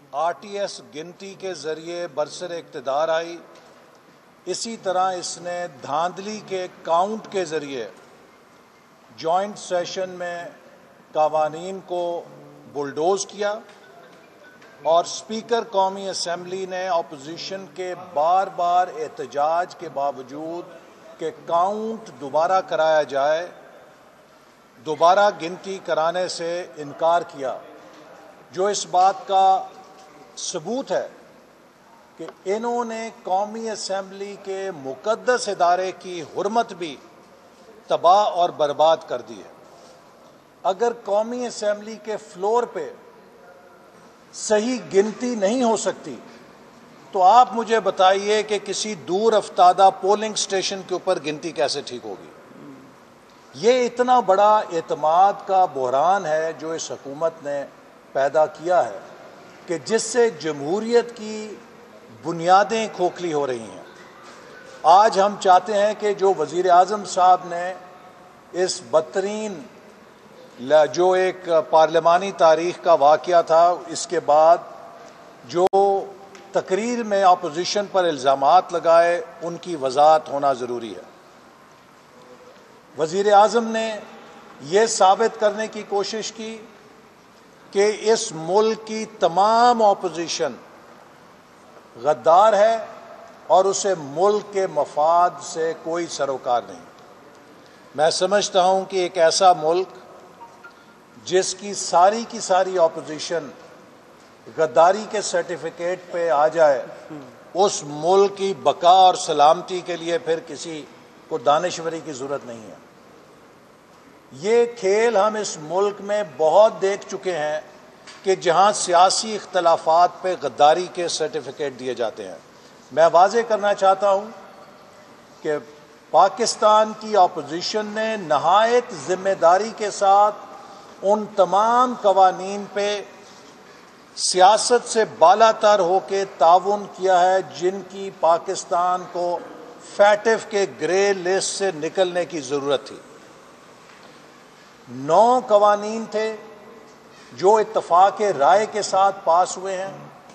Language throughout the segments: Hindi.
RTS गिनती के ज़रिए बरसर इक़्तिदार आई, इसी तरह इसने धांधली के काउंट के ज़रिए जॉइंट सेशन में कवानीन को बुलडोज़ किया और स्पीकर कौमी असम्बली ने अपोजिशन के बार बार एहतजाज के बावजूद कि काउंट दोबारा कराया जाए, दोबारा गिनती कराने से इनकार किया, जो इस बात का सबूत है कि इन्होंने कौमी असम्बली के मुक़द्दस इदारे की हुर्मत भी तबाह और बर्बाद कर दी है। अगर कौमी असम्बली के फ्लोर पे सही गिनती नहीं हो सकती तो आप मुझे बताइए कि किसी दूर अफ्तादा पोलिंग स्टेशन के ऊपर गिनती कैसे ठीक होगी। ये इतना बड़ा एतमाद का बहरान है जो इस हुकूमत ने पैदा किया है कि जिससे जमहूरियत की बुनियादें खोखली हो रही हैं। आज हम चाहते हैं कि जो वज़ीर आज़म साहब ने इस बदतरीन जो एक पार्लिमानी तारीख़ का वाक़या था, इसके बाद जो तकरीर में अपोजिशन पर इल्ज़ामात लगाए, उनकी वज़ाहत होना ज़रूरी है। वज़ीर आज़म ने यह साबित करने की कोशिश की कि इस मुल्क की तमाम अपोजिशन गद्दार है और उसे मुल्क के मफाद से कोई सरोकार नहीं। मैं समझता हूँ कि एक ऐसा मुल्क जिसकी सारी की सारी अपोजिशन गद्दारी के सर्टिफिकेट पे आ जाए, उस मुल्क की बका और सलामती के लिए फिर किसी को दानिश्वरी की ज़रूरत नहीं है। ये खेल हम इस मुल्क में बहुत देख चुके हैं कि जहां सियासी इख्तलाफात पे गद्दारी के सर्टिफिकेट दिए जाते हैं। मैं वाज़ेह करना चाहता हूं कि पाकिस्तान की अपोजिशन ने नहायत जिम्मेदारी के साथ उन तमाम कवानीन पे सियासत से बालातर होकर ताउन किया है जिनकी पाकिस्तान को फैटिफ के ग्रे लिस्ट से निकलने की ज़रूरत थी। 9 कवानीन थे जो इत्तफाक राय के साथ पास हुए हैं।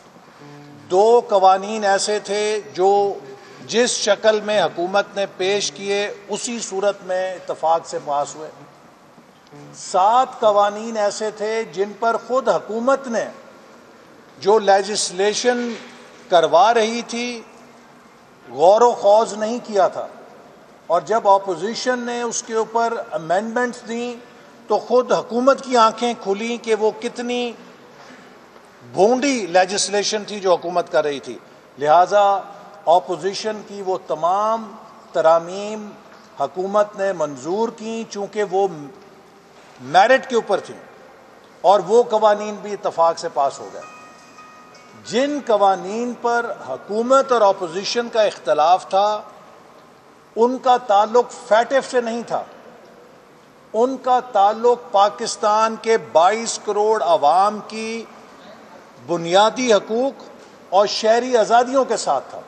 2 कवानीन ऐसे थे जो जिस शक्ल में हुकूमत ने पेश किए उसी सूरत में इत्तफाक से पास हुए। 7 कवानीन ऐसे थे जिन पर खुद हुकूमत ने जो लेजिस्लेशन करवा रही थी गौर व खौज नहीं किया था, और जब अपोजिशन ने उसके ऊपर अमेंडमेंट्स दी तो खुद हुकूमत की आंखें खुली कि वो कितनी भोंडी लेजिस्लेशन थी जो हुकूमत कर रही थी। लिहाजा अपोजिशन की वो तमाम तरामीम हुकूमत ने मंजूर की चूँकि वो मेरिट के ऊपर थी, और वो कवानीन भी इत्तफाक से पास हो गए। जिन कवानीन पर हुकूमत और अपोजिशन का इख्तलाफ था उनका ताल्लुक फैटिफ से नहीं था, उनका ताल्लुक पाकिस्तान के 22 करोड़ अवाम की बुनियादी हकूक और शहरी आज़ादियों के साथ था।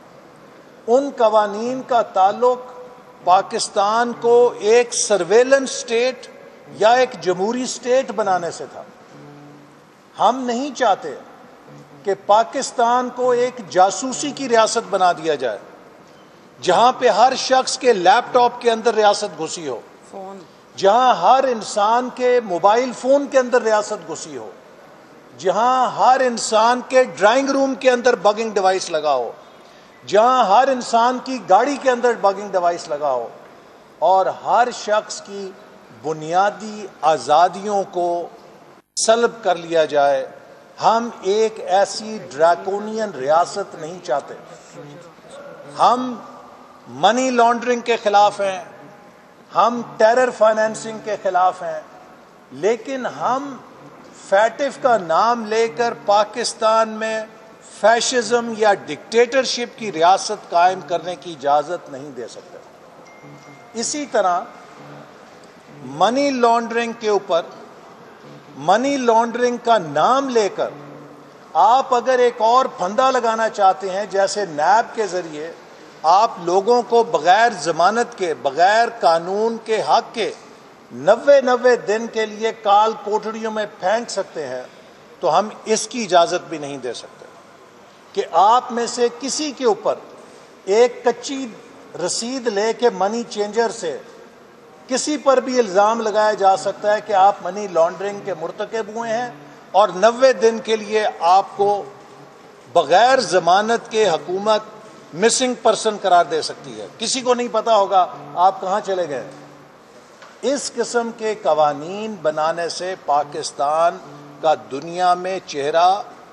उन कवानीन का ताल्लुक पाकिस्तान को एक सर्वेलेंस स्टेट या एक जमहूरी स्टेट बनाने से था। हम नहीं चाहते कि पाकिस्तान को एक जासूसी की रियासत बना दिया जाए जहां पे हर शख्स के लैपटॉप के अंदर रियासत घुसी हो, जहां हर इंसान के मोबाइल फोन के अंदर रियासत घुसी हो, जहां हर इंसान के ड्राइंग रूम के अंदर बगिंग डिवाइस लगा हो, जहां हर इंसान की गाड़ी के अंदर बगिंग डिवाइस लगा हो, और हर शख्स की बुनियादी आज़ादियों को सल्ब कर लिया जाए। हम एक ऐसी ड्रैकोनियन रियासत नहीं चाहते। हम मनी लॉन्ड्रिंग के खिलाफ हैं, हम टेरर फाइनेंसिंग के खिलाफ हैं, लेकिन हम फैटिफ का नाम लेकर पाकिस्तान में फैशिज्म या डिक्टेटरशिप की रियासत कायम करने की इजाज़त नहीं दे सकते। इसी तरह मनी लॉन्ड्रिंग के ऊपर, मनी लॉन्ड्रिंग का नाम लेकर आप अगर एक और फंदा लगाना चाहते हैं, जैसे नैब के ज़रिए आप लोगों को बग़ैर ज़मानत के, बग़ैर कानून के हक के 90 दिन के लिए काल कोठड़ियों में फेंक सकते हैं, तो हम इसकी इजाज़त भी नहीं दे सकते कि आप में से किसी के ऊपर एक कच्ची रसीद लेके मनी चेंजर से किसी पर भी इल्ज़ाम लगाया जा सकता है कि आप मनी लॉन्ड्रिंग के मुर्तकब हुए हैं और 90 दिन के लिए आपको बगैर ज़मानत के हुकूमत मिसिंग पर्सन करार दे सकती है। किसी को नहीं पता होगा आप कहाँ चले गए। इस किस्म के कवानीन बनाने से पाकिस्तान का दुनिया में चेहरा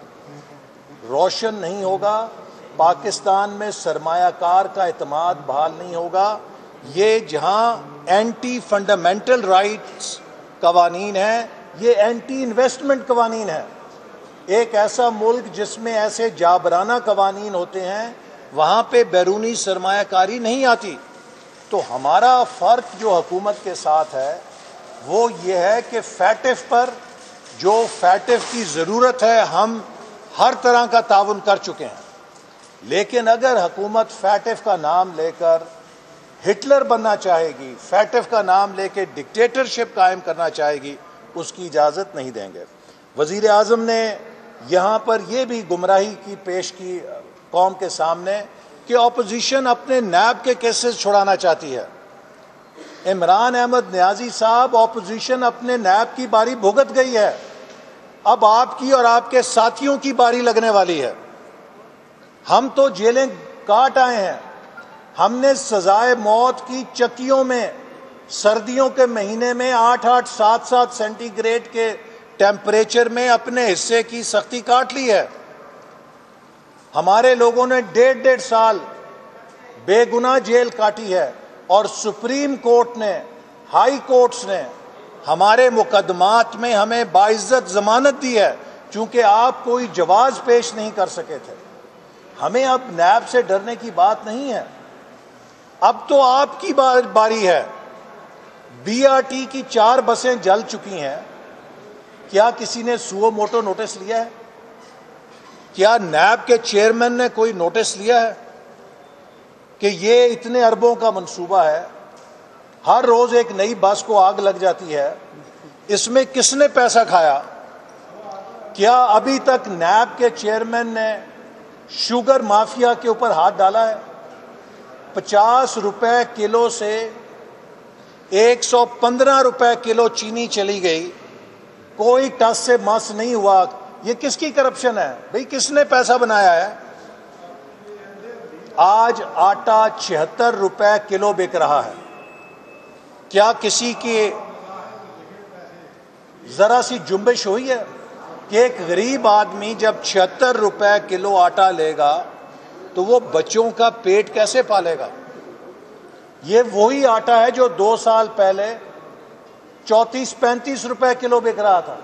रोशन नहीं होगा, पाकिस्तान में सरमायाकार का एतमाद बहाल नहीं होगा। ये जहां एंटी फंडामेंटल राइट्स कवानीन है, ये एंटी इन्वेस्टमेंट कवानीन है। एक ऐसा मुल्क जिसमें ऐसे जाबराना कवानीन होते हैं, वहां पे बैरूनी सरमायाकारी नहीं आती। तो हमारा फ़र्क जो हुकूमत के साथ है वो ये है कि फैटिफ पर जो फैटिफ की ज़रूरत है हम हर तरह का ताउन कर चुके हैं, लेकिन अगर हुकूमत फैटिफ का नाम लेकर हिटलर बनना चाहेगी, फैटिफ का नाम लेकर डिक्टेटरशिप कायम करना चाहेगी, उसकी इजाज़त नहीं देंगे। वज़ीर आज़म ने यहाँ पर यह भी गुमराही की पेश की कौम के सामने कि अपोजिशन अपने नैब के केसेस छुड़ाना चाहती है। इमरान अहमद न्याजी साहब, अपोजिशन अपने नैब की बारी भुगत गई है, अब आपकी और आपके साथियों की बारी लगने वाली है। हम तो जेलें काट आए हैं, हमने सजाए मौत की चक्कियों में सर्दियों के महीने में 8-8, 7-7 सेंटीग्रेड के टेम्परेचर में अपने हिस्से की सख्ती काट ली है। हमारे लोगों ने 1.5 साल बेगुनाह जेल काटी है और सुप्रीम कोर्ट ने, हाई कोर्ट्स ने हमारे मुकदमात में हमें बाइज्जत जमानत दी है, चूंकि आप कोई जवाब पेश नहीं कर सके थे। हमें अब नैब से डरने की बात नहीं है, अब तो आपकी बारी है। बीआरटी की 4 बसें जल चुकी हैं, क्या किसी ने सुओ मोटो नोटिस लिया है? क्या नैब के चेयरमैन ने कोई नोटिस लिया है कि ये इतने अरबों का मंसूबा है, हर रोज एक नई बस को आग लग जाती है, इसमें किसने पैसा खाया? क्या अभी तक नैब के चेयरमैन ने शुगर माफिया के ऊपर हाथ डाला है? 50 रुपए किलो से 115 रुपए किलो चीनी चली गई, कोई टस से मस नहीं हुआ। ये किसकी करप्शन है भाई? किसने पैसा बनाया है? आज आटा 76 रुपए किलो बिक रहा है। क्या किसी की जरा सी जुम्बिश हुई है कि एक गरीब आदमी जब 76 रुपए किलो आटा लेगा तो वो बच्चों का पेट कैसे पालेगा? ये वही आटा है जो 2 साल पहले 34-35 रुपए किलो बिक रहा था।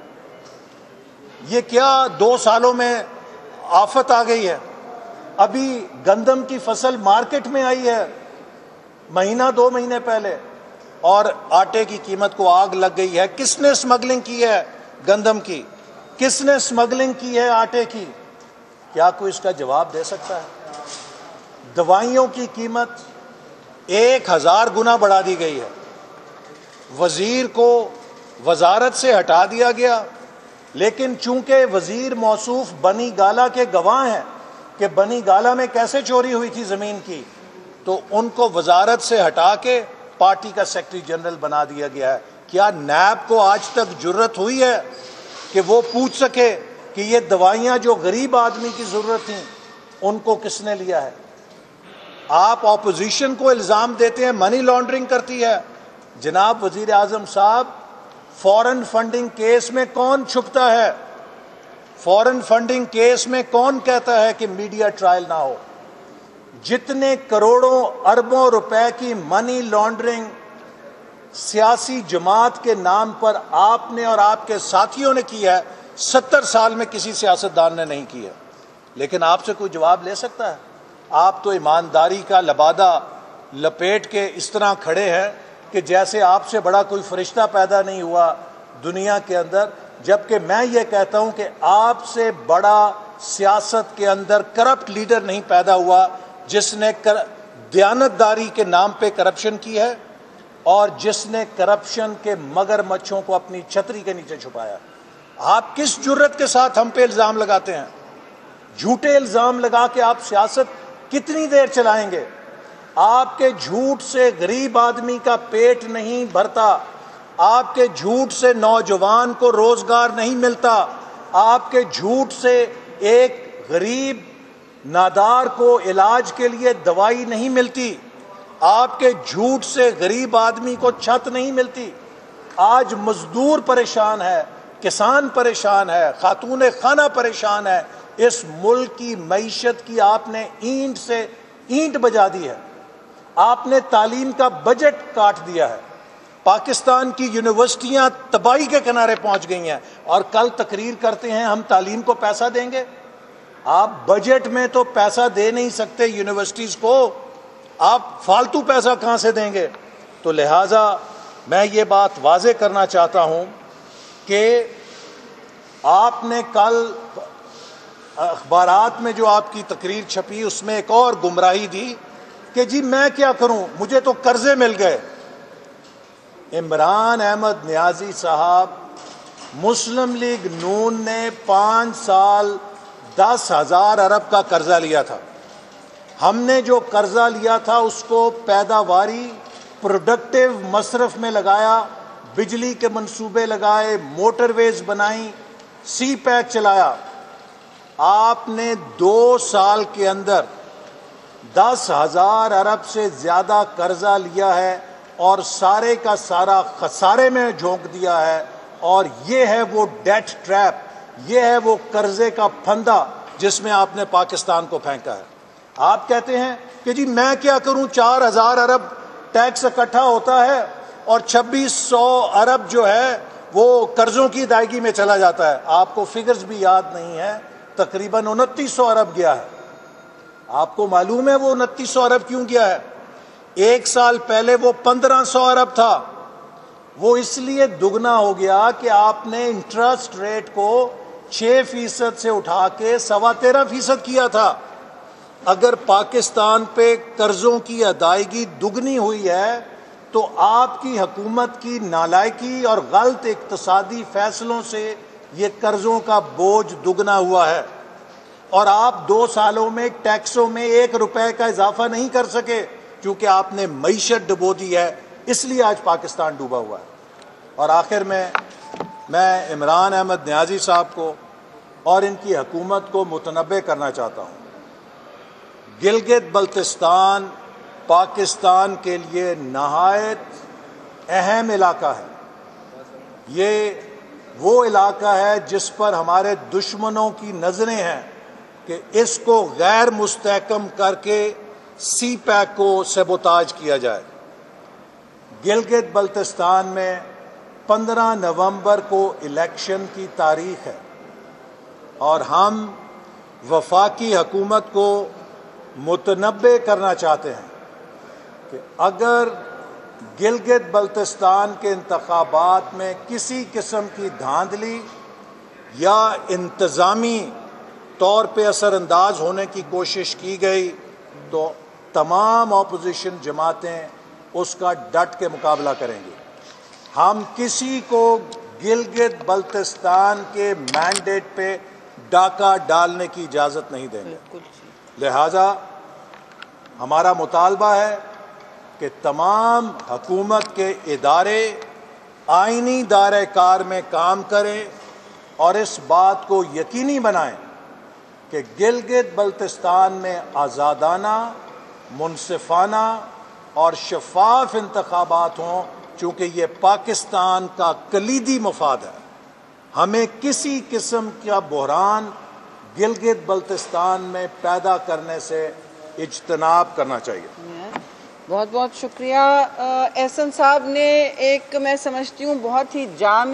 ये क्या 2 सालों में आफत आ गई है? अभी गंदम की फसल मार्केट में आई है महीना 2 महीने पहले और आटे की कीमत को आग लग गई है। किसने स्मगलिंग की है गंदम की? किसने स्मगलिंग की है आटे की? क्या कोई इसका जवाब दे सकता है? दवाइयों की कीमत 1000 गुना बढ़ा दी गई है। वजीर को वजारत से हटा दिया गया, लेकिन चूंकि वजीर मौसूफ बनी गाला के गवाह हैं कि बनी गाला में कैसे चोरी हुई थी जमीन की, तो उनको वजारत से हटा के पार्टी का सेक्रेटरी जनरल बना दिया गया है। क्या नैब को आज तक जुर्रत हुई है कि वो पूछ सके कि ये दवाइयां जो गरीब आदमी की जरूरत थी उनको किसने लिया है? आप ऑपोजिशन को इल्जाम देते हैं मनी लॉन्ड्रिंग करती है। जनाब वजीर आजम साहब, फॉरेन फंडिंग केस में कौन छुपता है? फॉरेन फंडिंग केस में कौन कहता है कि मीडिया ट्रायल ना हो? जितने करोड़ों अरबों रुपए की मनी लॉन्ड्रिंग सियासी जमात के नाम पर आपने और आपके साथियों ने की है, 70 साल में किसी सियासतदान ने नहीं की है। लेकिन आपसे कोई जवाब ले सकता है? आप तो ईमानदारी का लबादा लपेट के इस तरह खड़े हैं कि जैसे आपसे बड़ा कोई फरिश्ता पैदा नहीं हुआ दुनिया के अंदर, जबकि मैं ये कहता हूं कि आपसे बड़ा सियासत के अंदर करप्ट लीडर नहीं पैदा हुआ जिसने दयानतदारी के नाम पे करप्शन की है और जिसने करप्शन के मगरमच्छों को अपनी छतरी के नीचे छुपाया। आप किस जुर्रत के साथ हम पे इल्ज़ाम लगाते हैं? झूठे इल्ज़ाम लगा के आप सियासत कितनी देर चलाएंगे? आपके झूठ से गरीब आदमी का पेट नहीं भरता, आपके झूठ से नौजवान को रोजगार नहीं मिलता, आपके झूठ से एक गरीब नादार को इलाज के लिए दवाई नहीं मिलती, आपके झूठ से गरीब आदमी को छत नहीं मिलती। आज मजदूर परेशान है, किसान परेशान है, खातून खाना परेशान है। इस मुल्क की मईशत की आपने ईंट से ईंट बजा दी है, आपने तालीम का बजट काट दिया है, पाकिस्तान की यूनिवर्सिटियां तबाही के किनारे पहुंच गई हैं और कल तकरीर करते हैं हम तालीम को पैसा देंगे। आप बजट में तो पैसा दे नहीं सकते यूनिवर्सिटीज को, आप फालतू पैसा कहां से देंगे? तो लिहाजा मैं ये बात वाजे करना चाहता हूं कि आपने कल अखबारात में जो आपकी तकरीर छपी उसमें एक और गुमराही दी कि जी मैं क्या करूं, मुझे तो कर्जे मिल गए। इमरान अहमद नियाजी साहब, मुस्लिम लीग नून ने 5 साल 10,000 अरब का कर्जा लिया था। हमने जो कर्जा लिया था उसको पैदावारी प्रोडक्टिव मसरफ में लगाया, बिजली के मंसूबे लगाए, मोटरवेज बनाई, सी पैक चलाया। आपने 2 साल के अंदर 10,000 अरब से ज्यादा कर्जा लिया है और सारे का सारा खसारे में झोंक दिया है। और ये है वो डेट ट्रैप, ये है वो कर्जे का फंदा जिसमें आपने पाकिस्तान को फेंका है। आप कहते हैं कि जी मैं क्या करूं, 4,000 अरब टैक्स इकट्ठा होता है और 2600 अरब जो है वो कर्जों की अदायगी में चला जाता है। आपको फिगर्स भी याद नहीं है, तकरीबन 2900 अरब गया है। आपको मालूम है वो 2900 अरब क्यों गया है? 1 साल पहले वो 1500 अरब था। वो इसलिए दुगना हो गया कि आपने इंटरेस्ट रेट को 6% से उठा के 13.25% किया था। अगर पाकिस्तान पे कर्जों की अदायगी दुगनी हुई है तो आपकी हुकूमत की नालायकी और गलत इक्तसादी फैसलों से ये कर्जों का बोझ दुगना हुआ है। और आप 2 सालों में टैक्सों में 1 रुपए का इजाफा नहीं कर सके क्योंकि आपने मईशत डुबो दी है, इसलिए आज पाकिस्तान डूबा हुआ है। और आखिर में मैं इमरान अहमद नियाजी साहब को और इनकी हुकूमत को मुतनब्बे करना चाहता हूँ। गिलगित बल्तिस्तान पाकिस्तान के लिए नहायत अहम इलाका है। ये वो इलाका है जिस पर हमारे दुश्मनों की नज़रें हैं कि इसको गैर मुस्तहकम करके सी पैक को सबोताज किया जाए। गिलगित बल्तिस्तान में 15 नवंबर को इलेक्शन की तारीख है और हम वफाकी हुकूमत को मुतनब्बे करना चाहते हैं कि अगर गिलगित बल्तिस्तान के इंतखाबात में किसी किस्म की धांधली या इंतज़ामी तौर पे असरअंदाज होने की कोशिश की गई तो तमाम अपोजिशन जमातें उसका डट के मुकाबला करेंगी। हम किसी को गिलगित बल्तिस्तान के मैंडेट पे डाका डालने की इजाज़त नहीं देंगे। लिहाजा हमारा मुतालबा है कि तमाम हुकूमत के इदारे आईनी दायरे कार में काम करें और इस बात को यकीनी बनाएं कि गिलगित बल्तिस्तान में आज़ादाना, मुनसिफाना और शफाफ इंतखाबात हों, चूँकि ये पाकिस्तान का कलीदी मफाद है। हमें किसी किस्म का बहरान गिलगित बल्तिस्तान में पैदा करने से इज्तनाब करना चाहिए। बहुत बहुत शुक्रिया। एहसन साहब ने एक, मैं समझती हूँ, बहुत ही जाम